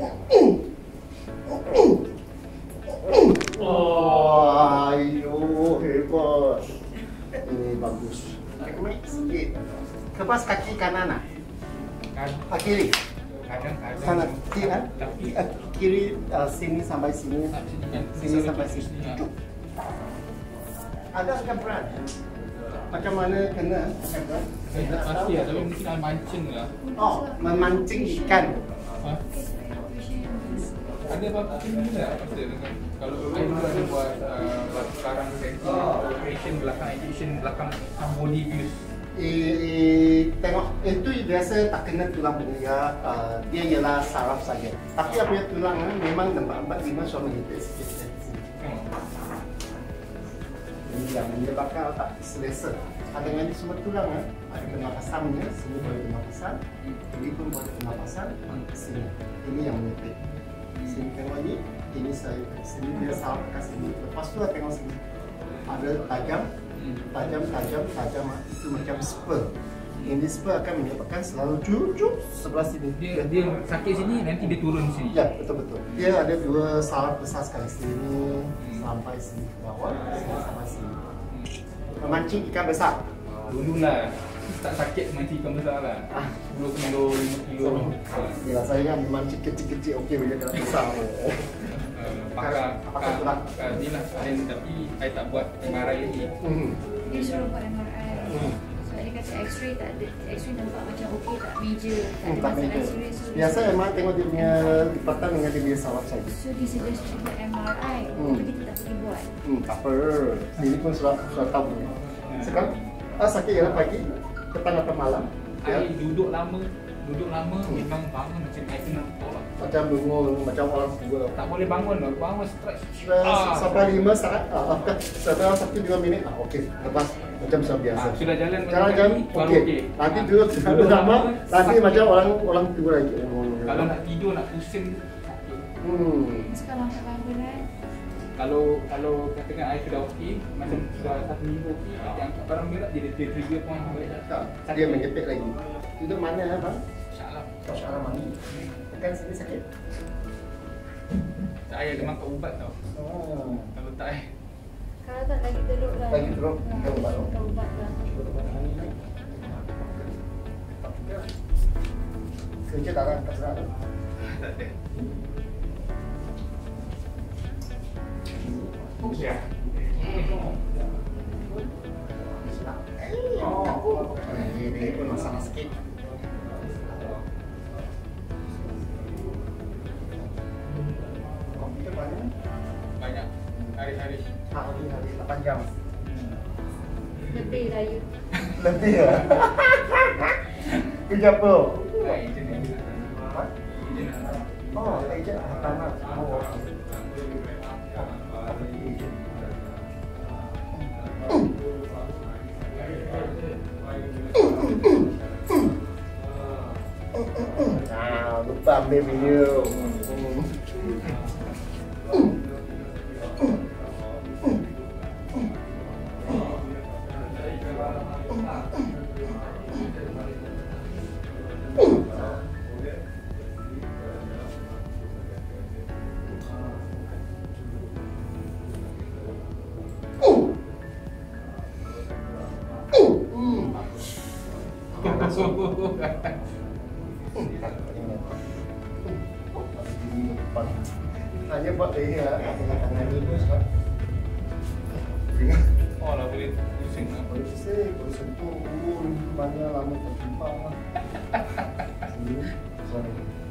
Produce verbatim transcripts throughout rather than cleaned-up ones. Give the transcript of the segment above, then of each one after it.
Oh, ayo, hebat. Ini bagus. Naik sikit. Kebas kaki kanan ah. Ah, kiri. Kanan, kiri kan? Kiri uh, sini sampai sini. Sini sampai sini. Cucuk. Ada agak berat. Macam mana kena? Saya tak pasti lah, tapi mungkin ada mancing lah. Oh, memancing ikan. Ha? Ada apa-apa ni tak? Kalau saya dulu ada buat uh, sekarang action belakang, action belakang body views. Eh, eh, tengok itu biasa tak kena tulang dia, uh, dia ialah saraf saja. Tapi apabila tulang uh, memang nampak empat lima suami kita sikit. Hmm. Ini yang menyebabkan otak selesa. Ada yang di semua tulang uh, ada pernafasannya, sini boleh pernafasan, ini pun boleh pernafasan, sini. Ini yang menyepit. Sini tengok ni, ini saya sini dia saraf kat sini. Lepas tu tengok sini ada tajam. Tajam, tajam, tajam itu macam spur. Ini spur akan menyebabkan selalu cucuk sebelah sini. Dia, dia sakit sini, nanti dia turun sini. Ya, betul-betul. Dia ada dua saraf besar sekali, sini hmm. sampai sini ke bawah, sini sampai sini. Memancing ikan besar. Dululah tak sakit memancing ikan besar lah. sepuluh kilo, lima kilo. Ya, saya kan memancing kecil-kecil okey bila kalau besar. Pakar, pakar, pakar ni lah. Tapi saya tak buat M R I lagi. Dia suruh buat M R I. Sebab dia kata X-ray tak ada, X-ray nampak macam okey, tak major, tak ada masalah serius. Biasa memang tengok dia punya lipatan dengan dia punya saraf saja. So dia suggest buat M R I, tapi kita tak pergi buat. Hmm, tak apa. Sini pun sudah sudah tahu. Sekarang ah, sakit ialah pagi, petang atau malam. Saya duduk lama, duduk lama memang bangun macam saya kena tolak. Macam bangun, macam orang tua. Tak boleh bangun lah, bangun stretch. Ah, sampai lima saat, ah, setelah satu dua minit, ah, okey. Lepas macam biasa. Ah, sudah jalan jalan-jalan, okey. Okay. Nanti duduk duduk lama, nanti macam orang orang tua lagi. Kalau nak tidur, nak pusing. Hmm. Sekarang tak bangun kan? Kalau kalau katakan saya sudah okey, macam sudah satu minggu okey, yang barang berat dia dia trigger pun balik datang. Dia menjepit lagi. Itu mana abang? Insya-Allah. Insya-Allah mana? Tekan sini sakit. Saya ada makan ubat tau. Oh. Kalau tak eh. Kalau tak lagi teruk lah. Lagi teruk, kita ubat. Kita ubat lah. Kerja tak ada tak ada. Tak ada. Ya. Oh, ini pun masalah sikit. Komputer banyak? Banyak. Hari-hari. Hari-hari lapan jam. Lebih lah you. Lebih ya? Kerja apa? Oh, ejen tanah. Oh. Nah, lupa ambil video. Hanya buat dia dengan tangan dulu sebab oh lah boleh pusing lah. Boleh pusing, boleh sentuh, uh, mana lama terjumpa lah. Sini, sorry.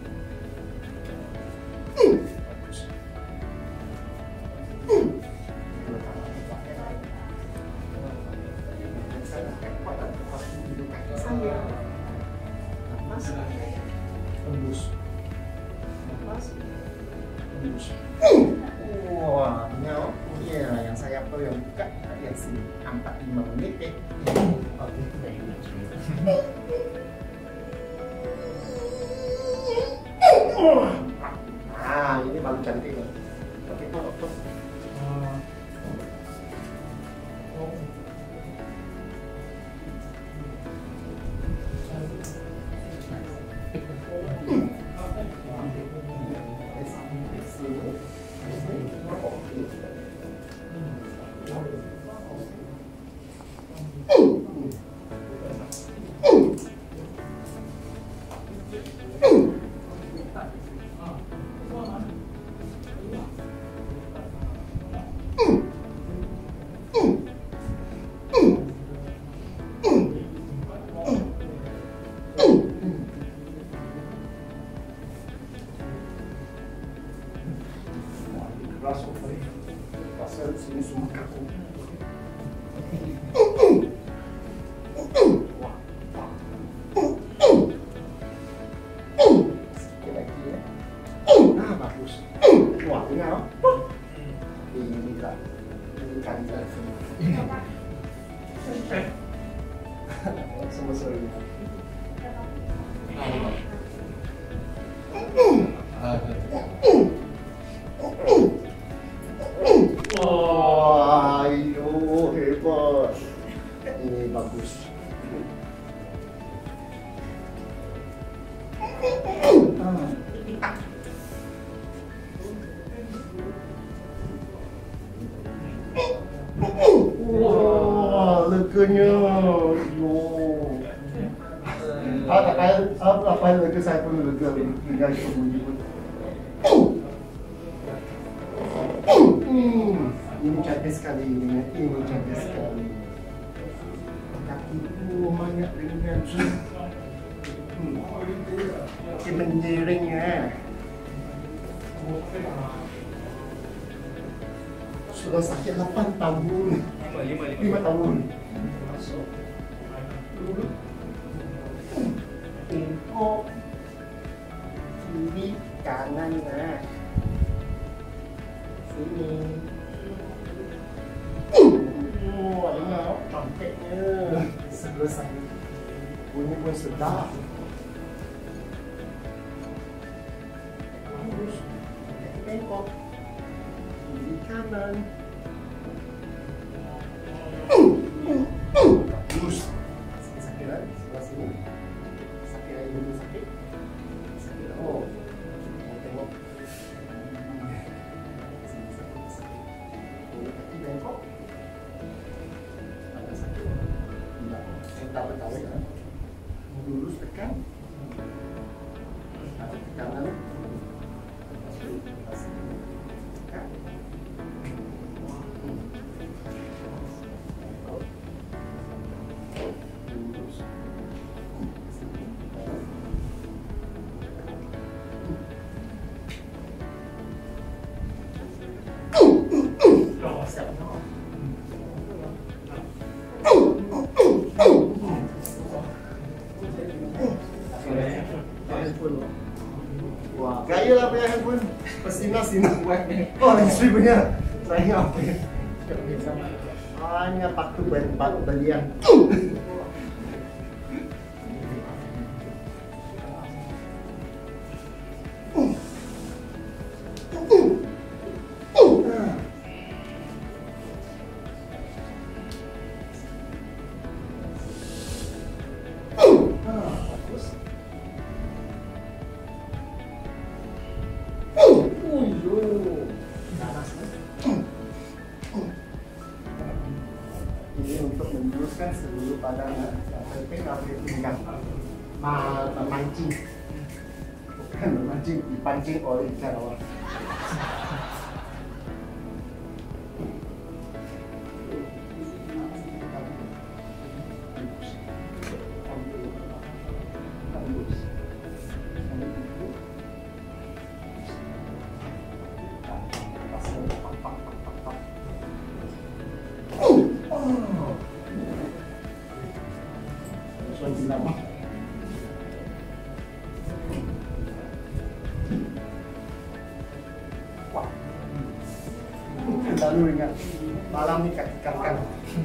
Tembus. Lepas. Tembus. Wah, nyawa. Iya, yang saya apa yang buka yang sini empat lima menit eh. Okey, very much. Ah, ini baru cantik loh. Okey, kok kok. Rasa boleh. Pasal sini semua kaku. Wah. Sikit lagi ya. Ah, bagus. Wah, dengar. Ini lah. Ini kan dah. Semua sorry. Wah, ayo hebat. Ini bagus. Wah, leganya. Yo. Ah, tak payah, apa payah lega saya pun lega dengan itu bunyi pun. Hmm, ini cantik sekali ini, ini cantik sekali. Kakiku banyak dengan hmm. Okey, menjeringnya. Sudah sakit lapan tahun. lima tahun. Masuk. Dulu. Tengok kiri kanan nah. Sini. Oh, dengar cantiknya. Selesai. Bunyi pun sedap. Terus tengok kiri kanan. Bagus. Sakit kan? Sebelah sini. Sakit lagi dulu sakit. Sakit. Oh. Mau tengok. Sini sakit. Sakit. Ini kaki bengkok. Ada sakit. Tidak. Entah bertawa ya. Lurus tekan. Ada tekanan. Tekan. Wah, gaya lah punya handphone. Bersinar-sinar. Oh, isteri punya. Saya apa ya? Hanya patut belian. Ini untuk menjuruskan seluruh badan. Yang penting tak boleh tinggal memancing. Bukan memancing, dipancing oleh ikan awak. Lalu ingat malam ni kaki kangkang.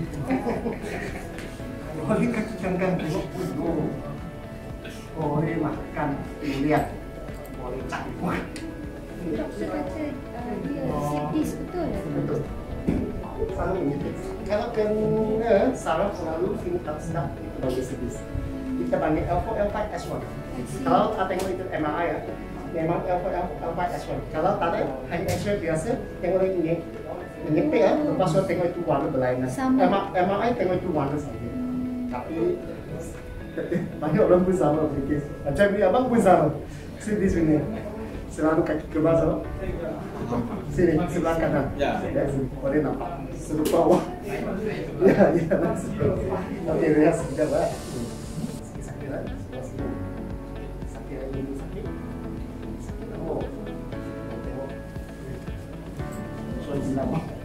Boleh kaki kangkang tengok dulu. Boleh makan durian. Boleh campur. Doktor kata uh, dia sedis betul lah. Betul. Selalu menyedis. Kalau kena saraf selalu sini tak sedap itu bagi sedis. Kita panggil L four L five S one. Kalau tak tengok itu M R I ya, memang L four L five S one. Kalau tak ada hanya X-ray biasa, tengok lagi ini. Menyepik ya, lepas tu tengok itu warna berlainan. M R I tengok itu warna saja. Tapi banyak orang pun sama fikir. Macam ni abang pun sama. Sini sini. Selalu kaki ke bawah. Sini sebelah kanan. Ya. Boleh nampak. Serupa bawah. Ya, ya. Okey, rehat sekejap lah. Sikit sakit lah. Sebelah sini. Sakit lagi dulu sakit. Sakit. Oh. Tengok. senam.